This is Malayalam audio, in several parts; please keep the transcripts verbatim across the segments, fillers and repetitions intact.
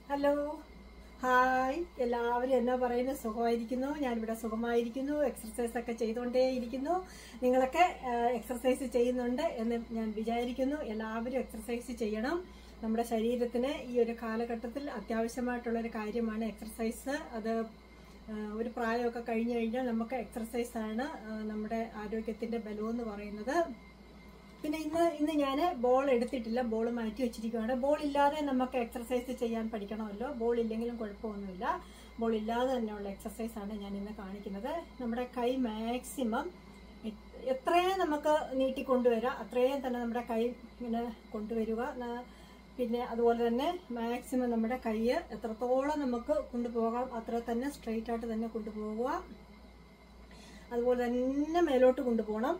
Hello, hi. എല്ലാവരും എന്നാ പറയുന്നത്? സുഖമായിരിക്കുന്നു. ഞാനിവിടെ സുഖമായിരിക്കുന്നു. എക്സർസൈസ് ഒക്കെ ചെയ്തുകൊണ്ടേയിരിക്കുന്നു. നിങ്ങളൊക്കെ എക്സർസൈസ് ചെയ്യുന്നുണ്ട് എന്ന് ഞാൻ വിചാരിക്കുന്നു. എല്ലാവരും എക്സർസൈസ് ചെയ്യണം. നമ്മുടെ ശരീരത്തിന് ഈ ഒരു കാലഘട്ടത്തിൽ അത്യാവശ്യമായിട്ടുള്ളൊരു കാര്യമാണ് എക്സർസൈസ്. അത് ഒരു പ്രായമൊക്കെ കഴിഞ്ഞു കഴിഞ്ഞാൽ നമുക്ക് എക്സർസൈസാണ് നമ്മുടെ ആരോഗ്യത്തിൻ്റെ ബലമെന്ന് പറയുന്നത്. പിന്നെ ഇന്ന് ഇന്ന് ഞാൻ ബോൾ എടുത്തിട്ടില്ല, ബോൾ മാറ്റി വെച്ചിരിക്കുകയാണ്. ബോൾ ഇല്ലാതെ നമുക്ക് എക്സർസൈസ് ചെയ്യാൻ പഠിക്കണമല്ലോ. ബോൾ ഇല്ലെങ്കിലും കുഴപ്പമൊന്നുമില്ല. ബോൾ ഇല്ലാതെ തന്നെയുള്ള എക്സർസൈസാണ് ഞാൻ ഇന്ന് കാണിക്കുന്നത്. നമ്മുടെ കൈ മാക്സിമം എത്രയും നമുക്ക് നീട്ടിക്കൊണ്ടുവരാം, അത്രയും തന്നെ നമ്മുടെ കൈ ഇങ്ങനെ കൊണ്ടുവരിക. പിന്നെ അതുപോലെ തന്നെ മാക്സിമം നമ്മുടെ കൈ എത്രത്തോളം നമുക്ക് കൊണ്ടുപോകാം അത്ര തന്നെ സ്ട്രെയിറ്റ് ആയിട്ട് തന്നെ കൊണ്ടുപോവുക. അതുപോലെ തന്നെ മേലോട്ട് കൊണ്ടുപോകണം.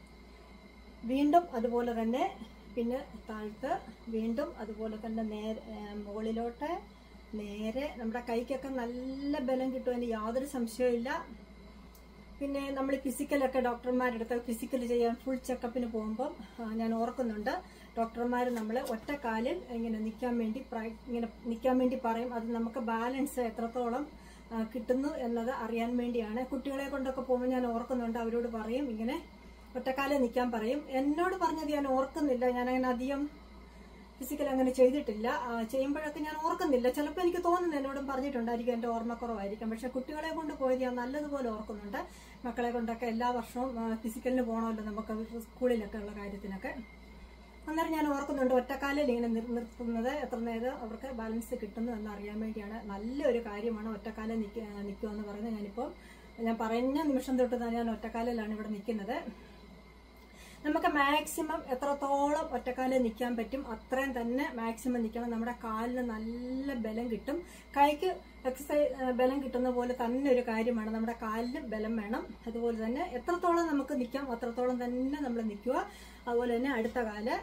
വീണ്ടും അതുപോലെ തന്നെ പിന്നെ താഴ്ത്ത്, വീണ്ടും അതുപോലെ തന്നെ നേരെ മുകളിലോട്ട്, നേരെ. നമ്മുടെ കൈക്കൊക്കെ നല്ല ബലം കിട്ടുമെന്ന് യാതൊരു സംശയമില്ല. പിന്നെ നമ്മൾ ഫിസിക്കലൊക്കെ ഡോക്ടർമാരെടുത്ത് ഫിസിക്കൽ ചെയ്യാൻ ഫുൾ ചെക്കപ്പിന് പോകുമ്പം ഞാൻ ഓർക്കുന്നുണ്ട്, ഡോക്ടർമാർ നമ്മളെ ഒറ്റക്കാലിൽ ഇങ്ങനെ നിൽക്കാൻ വേണ്ടി ഇങ്ങനെ നിൽക്കാൻ വേണ്ടി പറയും. അത് നമുക്ക് ബാലൻസ് എത്രത്തോളം കിട്ടുന്നു എന്നത് അറിയാൻ വേണ്ടിയാണ്. കുട്ടികളെ കൊണ്ടൊക്കെ പോകുമ്പോൾ ഞാൻ ഓർക്കുന്നുണ്ട്, അവരോട് പറയും ഇങ്ങനെ ഒറ്റക്കാലം നിൽക്കാൻ പറയും. എന്നോട് പറഞ്ഞത് ഞാൻ ഓർക്കുന്നില്ല, ഞാൻ അങ്ങനെ അധികം ഫിസിക്കൽ അങ്ങനെ ചെയ്തിട്ടില്ല. ചെയ്യുമ്പോഴൊക്കെ ഞാൻ ഓർക്കുന്നില്ല. ചിലപ്പോൾ എനിക്ക് തോന്നുന്നു എന്നോടും പറഞ്ഞിട്ടുണ്ടായിരിക്കും, എൻ്റെ ഓർമ്മക്കുറവായിരിക്കും. പക്ഷെ കുട്ടികളെ കൊണ്ട് പോയത് ഞാൻ നല്ലതുപോലെ ഓർക്കുന്നുണ്ട്. മക്കളെ കൊണ്ടൊക്കെ എല്ലാ വർഷവും ഫിസിക്കലിന് പോകണമല്ലോ നമുക്ക് സ്കൂളിലൊക്കെ ഉള്ള കാര്യത്തിനൊക്കെ. അന്നേരം ഞാൻ ഓർക്കുന്നുണ്ട്, ഒറ്റക്കാലിൽ ഇങ്ങനെ നിർത്തുന്നത് എത്ര നേരം അവർക്ക് ബാലൻസ് കിട്ടുന്നു എന്നറിയാൻ വേണ്ടിയാണ്. നല്ലൊരു കാര്യമാണ് ഒറ്റക്കാലം നിൽക്കുക നിൽക്കുക എന്ന് പറയുന്നത്. ഞാനിപ്പോൾ ഞാൻ പറഞ്ഞ നിമിഷം തൊട്ട് തന്നെ ഞാൻ ഒറ്റക്കാലിലാണ് ഇവിടെ നിൽക്കുന്നത്. നമുക്ക് മാക്സിമം എത്രത്തോളം ഒറ്റക്കാലിൽ നിൽക്കാൻ പറ്റും അത്രയും തന്നെ മാക്സിമം നിൽക്കണം. നമ്മുടെ കാലിന് നല്ല ബലം കിട്ടും. കൈക്ക് എക്സസൈസ് ബലം കിട്ടുന്ന പോലെ തന്നെ ഒരു കാര്യമാണ്, നമ്മുടെ കാലിന് ബലം വേണം. അതുപോലെ തന്നെ എത്രത്തോളം നമുക്ക് നിൽക്കാം അത്രത്തോളം തന്നെ നമ്മൾ നിൽക്കുക. അതുപോലെ തന്നെ അടുത്ത കാല്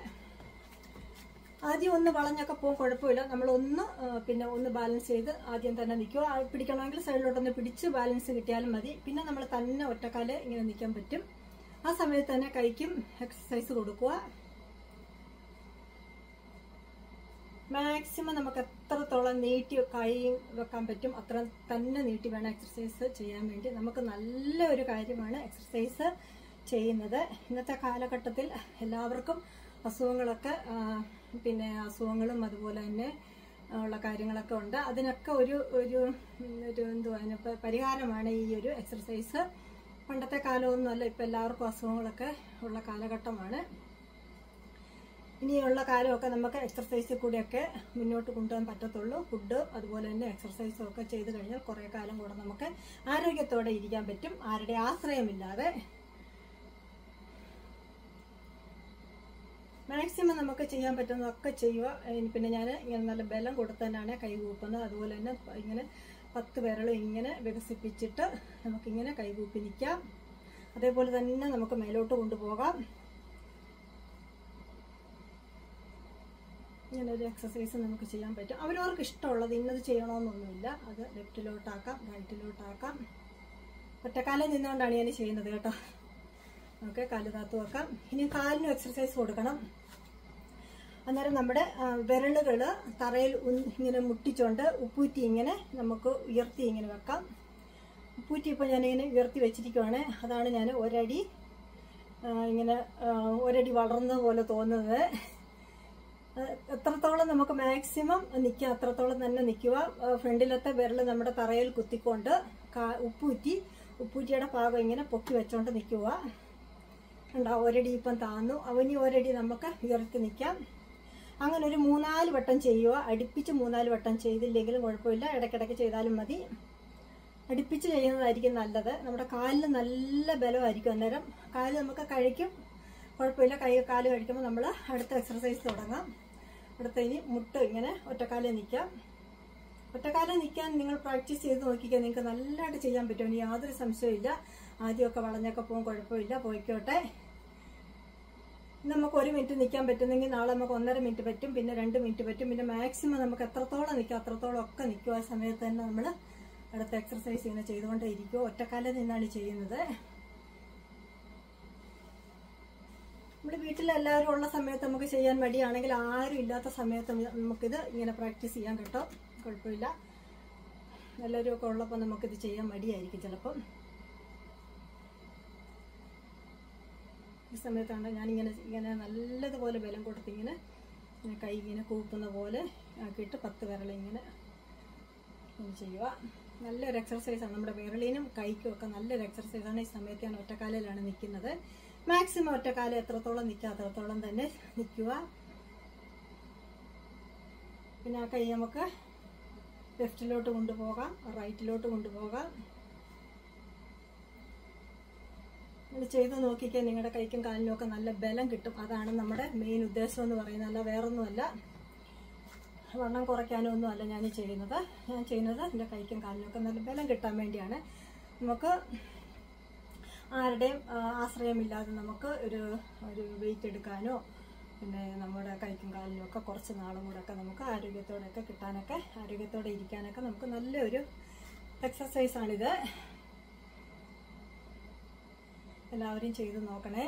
ആദ്യം ഒന്ന് വളഞ്ഞൊക്കെ പോകും, കുഴപ്പമില്ല. നമ്മളൊന്ന് പിന്നെ ഒന്ന് ബാലൻസ് ചെയ്ത് ആദ്യം തന്നെ നിൽക്കുക. പിടിക്കണമെങ്കിൽ സൈഡിലോട്ടൊന്ന് പിടിച്ച് ബാലൻസ് കിട്ടിയാലും മതി. പിന്നെ നമ്മൾ തന്നെ ഒറ്റക്കാല് ഇങ്ങനെ നിൽക്കാൻ പറ്റും. ആ സമയത്ത് തന്നെ കൈക്കും എക്സസൈസ് കൊടുക്കുക. മാക്സിമം നമുക്ക് എത്രത്തോളം നീട്ടി കൈ വെക്കാൻ പറ്റും അത്ര തന്നെ നീട്ടി വേണം എക്സസൈസ് ചെയ്യാൻ വേണ്ടി. നമുക്ക് നല്ല ഒരു കാര്യമാണ് എക്സസൈസ് ചെയ്യുന്നത്. ഇന്നത്തെ കാലഘട്ടത്തിൽ എല്ലാവർക്കും അസുഖങ്ങളൊക്കെ പിന്നെ അസുഖങ്ങളും അതുപോലെ തന്നെ ഉള്ള കാര്യങ്ങളൊക്കെ ഉണ്ട്. അതിനൊക്കെ ഒരു ഒരു ഒരു എന്തുവാ അതിന് പരിഹാരമാണ് ഈ ഒരു എക്സസൈസ്. പണ്ടത്തെ കാലമൊന്നുമല്ല, ഇപ്പം എല്ലാവർക്കും അസുഖങ്ങളൊക്കെ ഉള്ള കാലഘട്ടമാണ്. ഇനിയുള്ള കാലമൊക്കെ നമുക്ക് എക്സർസൈസിൽ കൂടെയൊക്കെ മുന്നോട്ട് കൊണ്ടുപോകാൻ പറ്റത്തുള്ളൂ. ഫുഡ് അതുപോലെ തന്നെ എക്സർസൈസും ഒക്കെ ചെയ്ത് കഴിഞ്ഞാൽ കുറേ കാലം കൂടെ നമുക്ക് ആരോഗ്യത്തോടെ ഇരിക്കാൻ പറ്റും, ആരുടെ ആശ്രയമില്ലാതെ. മാക്സിമം നമുക്ക് ചെയ്യാൻ പറ്റുന്നതൊക്കെ ചെയ്യുക. പിന്നെ ഞാൻ ഇങ്ങനെ നല്ല ബലം കൊടുത്ത് തന്നെയാണ് കൈ കൂപ്പുന്നത്. അതുപോലെ തന്നെ ഇങ്ങനെ പത്ത് വിരലും ഇങ്ങനെ വികസിപ്പിച്ചിട്ട് നമുക്കിങ്ങനെ കൈകൂപ്പി നിൽക്കാം. അതേപോലെ തന്നെ നമുക്ക് മേലോട്ട് കൊണ്ടുപോകാം. ഇങ്ങനെ ഒരു എക്സസൈസ് നമുക്ക് ചെയ്യാൻ പറ്റും. അവരവർക്ക് ഇഷ്ടമുള്ളത് ഇന്നത് ചെയ്യണമെന്നൊന്നുമില്ല. അത് ലെഫ്റ്റിലോട്ടാക്കാം, റൈറ്റിലോട്ടാക്കാം. ഒറ്റക്കാലം നിന്നുകൊണ്ടാണ് ഞാൻ ചെയ്യുന്നത് കേട്ടോ. നമുക്ക് കാല് താത്തു വെക്കാം. ഇനി കാലിനും എക്സസൈസ് കൊടുക്കണം. അന്നേരം നമ്മുടെ വിരലുകൾ തറയിൽ ഇങ്ങനെ മുട്ടിച്ചുകൊണ്ട് ഉപ്പൂറ്റി ഇങ്ങനെ നമുക്ക് ഉയർത്തി ഇങ്ങനെ വെക്കാം. ഉപ്പൂറ്റി ഇപ്പോൾ ഞാനിങ്ങനെ ഉയർത്തി വെച്ചിരിക്കുവാണ്. അതാണ് ഞാൻ ഒരടി ഇങ്ങനെ ഒരടി വളർന്നത് പോലെ തോന്നുന്നത്. എത്രത്തോളം നമുക്ക് മാക്സിമം നിൽക്കുക അത്രത്തോളം തന്നെ നിൽക്കുക. ഫ്രണ്ടിലത്തെ വിരൽ നമ്മുടെ തറയിൽ കുത്തിക്കൊണ്ട് ഉപ്പൂറ്റി ഉപ്പൂറ്റിയുടെ ഭാഗം ഇങ്ങനെ പൊക്കി വെച്ചോണ്ട് നിൽക്കുക. ഉണ്ടാവും ഒരടി ഇപ്പം താന്നു. അവനി ഒരടി നമുക്ക് ഉയർത്തി നിൽക്കാം. അങ്ങനെ ഒരു മൂന്നാല് വട്ടം ചെയ്യുക. അടുപ്പിച്ച് മൂന്നാല് വട്ടം ചെയ്തില്ലെങ്കിലും കുഴപ്പമില്ല, ഇടയ്ക്കിടയ്ക്ക് ചെയ്താലും മതി. അടുപ്പിച്ച് ചെയ്യുന്നതായിരിക്കും നല്ലത്. നമ്മുടെ കാലിന് നല്ല ബലമായിരിക്കും. അന്നേരം കാല് നമുക്ക് കഴിക്കും, കുഴപ്പമില്ല. കൈ കാല് കഴിക്കുമ്പോൾ നമ്മൾ അടുത്ത എക്സർസൈസ് തുടങ്ങാം. അടുത്ത ഇനി മുട്ട് ഇങ്ങനെ ഒറ്റക്കാലിൽ നിൽക്കാം. ഒറ്റക്കാലിൽ നിൽക്കാൻ നിങ്ങൾ പ്രാക്ടീസ് ചെയ്ത് നോക്കിക്കാൻ നിങ്ങൾക്ക് നല്ലതായിട്ട് ചെയ്യാൻ പറ്റും, ഇനി യാതൊരു സംശയമില്ല. ആദ്യമൊക്കെ വളഞ്ഞൊക്കെ പോകും, കുഴപ്പമില്ല, പോയിക്കോട്ടെ. നമുക്ക് ഒരു മിനിറ്റ് നിൽക്കാൻ പറ്റുന്നെങ്കിൽ നാളെ നമുക്ക് ഒന്നര മിനിറ്റ് പറ്റും, പിന്നെ രണ്ട് മിനിറ്റ് പറ്റും. പിന്നെ മാക്സിമം നമുക്ക് എത്രത്തോളം നിൽക്കാം അത്രത്തോളം ഒക്കെ നിൽക്കും. ആ സമയത്ത് തന്നെ നമ്മൾ അടുത്ത എക്സർസൈസ് ഇങ്ങനെ ചെയ്തുകൊണ്ടേ ഇരിക്കും. ഒറ്റക്കാലിൽ നിന്നാണ് ചെയ്യുന്നത്. നമ്മുടെ വീട്ടിലെല്ലാവരും ഉള്ള സമയത്ത് നമുക്ക് ചെയ്യാൻ മടിയാണെങ്കിൽ, ആരും ഇല്ലാത്ത സമയത്ത് നമുക്കിത് ഇങ്ങനെ പ്രാക്ടീസ് ചെയ്യാൻ കേട്ടോ. കുഴപ്പമില്ല. എല്ലാവരും ഒക്കെ ഉള്ളപ്പോൾ നമുക്കിത് ചെയ്യാൻ മടിയായിരിക്കും ചിലപ്പം. ഈ സമയത്താണ് ഞാനിങ്ങനെ ഇങ്ങനെ നല്ലതുപോലെ ബലം കൊടുത്തിങ്ങനെ കൈ ഇങ്ങനെ കൂപ്പുന്ന പോലെ ആക്കിയിട്ട് പത്ത് വിരലിങ്ങനെ ചെയ്യുക. നല്ലൊരു എക്സർസൈസാണ്. നമ്മുടെ വിരലിനും കൈക്കും ഒക്കെ നല്ലൊരു എക്സർസൈസാണ്. ഈ സമയത്ത് ഞാൻ ഒറ്റക്കാലിലാണ് നിൽക്കുന്നത്. മാക്സിമം ഒറ്റക്കാലം എത്രത്തോളം നിൽക്കുക അത്രത്തോളം തന്നെ നിൽക്കുക. പിന്നെ ആ കൈ നമുക്ക് ലെഫ്റ്റിലോട്ട് കൊണ്ടുപോകാം, റൈറ്റിലോട്ട് കൊണ്ടുപോകാം. നിങ്ങൾ ചെയ്ത് നോക്കിക്കാൻ നിങ്ങളുടെ കൈക്കും കാലിനും ഒക്കെ നല്ല ബലം കിട്ടും. അതാണ് നമ്മുടെ മെയിൻ ഉദ്ദേശം എന്ന് പറയുന്നത്. അല്ല വേറൊന്നുമല്ല, വണ്ണം കുറയ്ക്കാനോ ഒന്നുമല്ല ഞാൻ ചെയ്യുന്നത്. ഞാൻ ചെയ്യുന്നത് എൻ്റെ കൈക്കും കാലിനൊക്കെ നല്ല ബലം കിട്ടാൻ വേണ്ടിയാണ്. നമുക്ക് ആരുടെയും ആശ്രയമില്ലാതെ നമുക്ക് ഒരു ഒരു വെയിറ്റ് എടുക്കാനോ പിന്നെ നമ്മുടെ കൈക്കും കാലിനും ഒക്കെ കുറച്ച് നാളും കൂടെ ഒക്കെ നമുക്ക് ആരോഗ്യത്തോടെയൊക്കെ കിട്ടാനൊക്കെ ആരോഗ്യത്തോടെ ഇരിക്കാനൊക്കെ നമുക്ക് നല്ലൊരു എക്സർസൈസാണിത്. എല്ലാവരും ചെയ്ത് നോക്കണേ.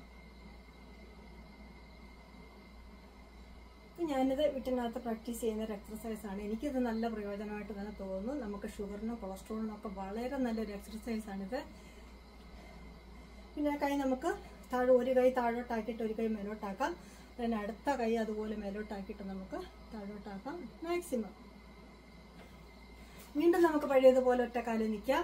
ഞാനിത് വീട്ടിനകത്ത് പ്രാക്ടീസ് ചെയ്യുന്ന ഒരു എക്സർസൈസാണ്. എനിക്കിത് നല്ല പ്രയോജനമായിട്ട് തന്നെ തോന്നുന്നു. നമുക്ക് ഷുഗറിനും കൊളസ്ട്രോളിനും ഒക്കെ വളരെ നല്ലൊരു എക്സർസൈസാണിത്. പിന്നെ കൈ നമുക്ക് താഴെ ഒരു കൈ താഴോട്ടാക്കിയിട്ട് ഒരു കൈ മേലോട്ടാക്കാം. പിന്നെ അടുത്ത കൈ അതുപോലെ മേലോട്ടാക്കിയിട്ട് നമുക്ക് താഴോട്ടാക്കാം മാക്സിമം. വീണ്ടും നമുക്ക് പഴയതുപോലെ ഒറ്റക്കാലിൽ നിൽക്കാം.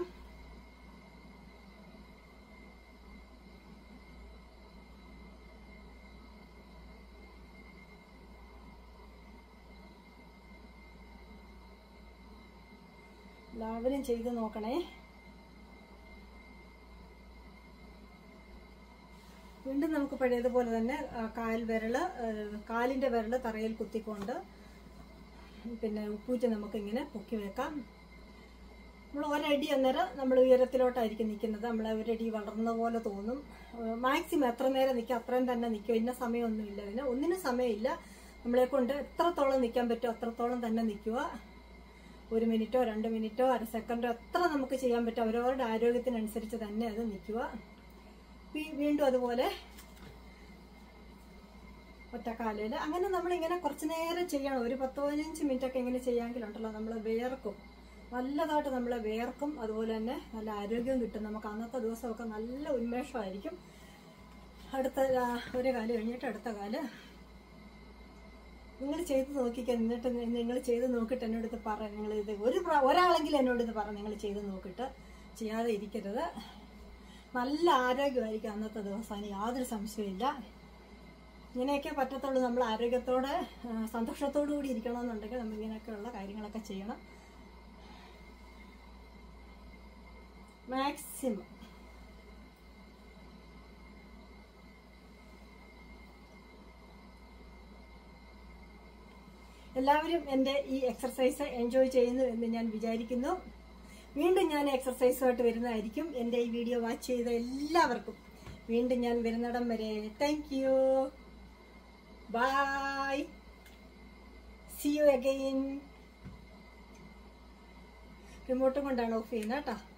എല്ലാവരും ചെയ്ത് നോക്കണേ. വീണ്ടും നമുക്ക് പഴയതുപോലെ തന്നെ കാൽ വിരല് കാലിൻ്റെ വിരല് തറയിൽ കുത്തിക്കൊണ്ട് പിന്നെ ഉപ്പൂറ്റി നമുക്കിങ്ങനെ പൊക്കി വെക്കാം. നമ്മൾ ഒരടി അന്നേരം നമ്മൾ ഉയരത്തിലോട്ടായിരിക്കും നിൽക്കുന്നത്. നമ്മൾ ഒരടി വളർന്ന പോലെ തോന്നും. മാക്സിമം എത്ര നേരം നിൽക്കുക അത്രയും തന്നെ നിൽക്കും. ഇന്ന സമയമൊന്നുമില്ല, ഇതിന് ഒന്നിനും സമയമില്ല. നമ്മളെ കൊണ്ട് എത്രത്തോളം നിൽക്കാൻ പറ്റുമോ അത്രത്തോളം തന്നെ നിൽക്കുക. ഒരു മിനിറ്റോ രണ്ട് മിനിറ്റോ അര സെക്കൻഡോ എത്ര നമുക്ക് ചെയ്യാൻ പറ്റും അവരവരുടെ ആരോഗ്യത്തിനനുസരിച്ച് തന്നെ അത് നിൽക്കുക. വീണ്ടും അതുപോലെ ഒറ്റക്കാലിൽ അങ്ങനെ നമ്മളിങ്ങനെ കുറച്ച് നേരം ചെയ്യണം. ഒരു പത്ത് പതിനഞ്ച് മിനിറ്റ് ഒക്കെ ഇങ്ങനെ ചെയ്യാമെങ്കിലുണ്ടല്ലോ നമ്മൾ വേർക്കും, നല്ലതായിട്ട് നമ്മൾ വേർക്കും. അതുപോലെ തന്നെ നല്ല ആരോഗ്യവും കിട്ടും. നമുക്ക് അന്നത്തെ ദിവസമൊക്കെ നല്ല ഉന്മേഷമായിരിക്കും. അടുത്ത ഒരു കാല് കഴിഞ്ഞിട്ട് അടുത്ത കാല് നിങ്ങൾ ചെയ്ത് നോക്കിക്കാൻ. എന്നിട്ട് നിങ്ങൾ ചെയ്ത് നോക്കിയിട്ട് എന്നോട് ഇത് പറ. നിങ്ങൾ ഇത് ഒരു ഒരാളെങ്കിലും എന്നോട് ഇത് പറ. നിങ്ങൾ ചെയ്ത് നോക്കിയിട്ട് ചെയ്യാതെ ഇരിക്കരുത്. നല്ല ആരോഗ്യമായിരിക്കും അന്നത്തെ ദിവസം, യാതൊരു സംശയമില്ല. ഇങ്ങനെയൊക്കെ പറ്റത്തുള്ളൂ. നമ്മൾ ആരോഗ്യത്തോടെ സന്തോഷത്തോടു കൂടി ഇരിക്കണമെന്നുണ്ടെങ്കിൽ നമ്മൾ ഇങ്ങനെയൊക്കെയുള്ള കാര്യങ്ങളൊക്കെ ചെയ്യണം മാക്സിമം. എല്ലാവരും എൻ്റെ ഈ എക്സർസൈസ് എൻജോയ് ചെയ്യുന്നു എന്ന് ഞാൻ വിചാരിക്കുന്നു. വീണ്ടും ഞാൻ എക്സർസൈസുമായിട്ട് വരുന്നതായിരിക്കും. എൻ്റെ ഈ വീഡിയോ വാച്ച് ചെയ്ത എല്ലാവർക്കും വീണ്ടും ഞാൻ വരുന്നിടം വരെ thank you, bye, see you again. റിമോട്ടും കൊണ്ടാണ് ഓഫ് ചെയ്യുന്നത് കേട്ടോ.